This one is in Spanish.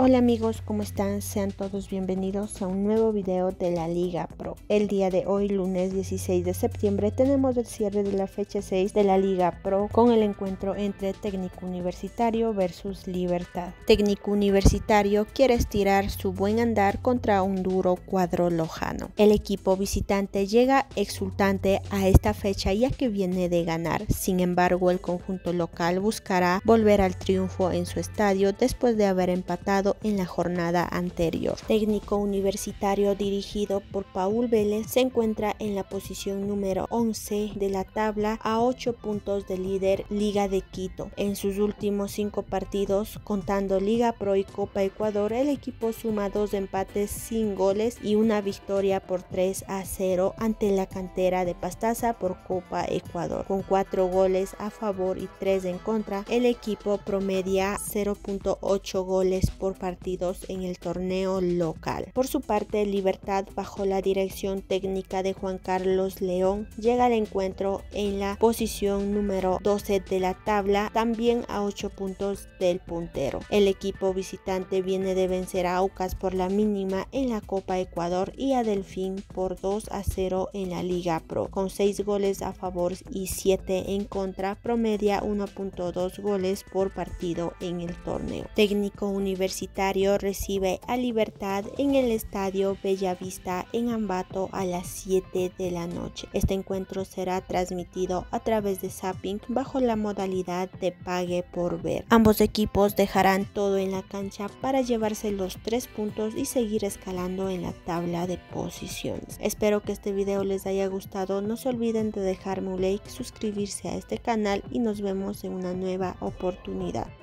Hola amigos, ¿cómo están? Sean todos bienvenidos a un nuevo video de la Liga Pro. El día de hoy, lunes 16 de septiembre, tenemos el cierre de la fecha 6 de la Liga Pro con el encuentro entre Técnico Universitario versus Libertad. Técnico Universitario quiere estirar su buen andar contra un duro cuadro lojano. El equipo visitante llega exultante a esta fecha ya que viene de ganar. Sin embargo, el conjunto local buscará volver al triunfo en su estadio después de haber empatado en la jornada anterior. Técnico Universitario dirigido por Paul Vélez se encuentra en la posición número 11 de la tabla a 8 puntos del líder Liga de Quito. En sus últimos 5 partidos, contando Liga Pro y Copa Ecuador, el equipo suma 2 empates sin goles y una victoria por 3-0 ante la cantera de Pastaza por Copa Ecuador. Con 4 goles a favor y 3 en contra, el equipo promedia 0.8 goles por partidos en el torneo local. Por su parte, Libertad, bajo la dirección técnica de Juan Carlos León, llega al encuentro en la posición número 12 de la tabla, también a 8 puntos del puntero. El equipo visitante viene de vencer a Aucas por la mínima en la Copa Ecuador y a Delfín por 2-0 en la Liga Pro. Con 6 goles a favor y 7 en contra, promedia 1.2 goles por partido en el torneo. Técnico Universitario recibe a Libertad en el estadio Bellavista en Ambato a las 7 de la noche. Este encuentro será transmitido a través de Zapping bajo la modalidad de pague por ver. Ambos equipos dejarán todo en la cancha para llevarse los 3 puntos y seguir escalando en la tabla de posiciones. Espero que este video les haya gustado. No se olviden de dejarme un like, suscribirse a este canal y nos vemos en una nueva oportunidad.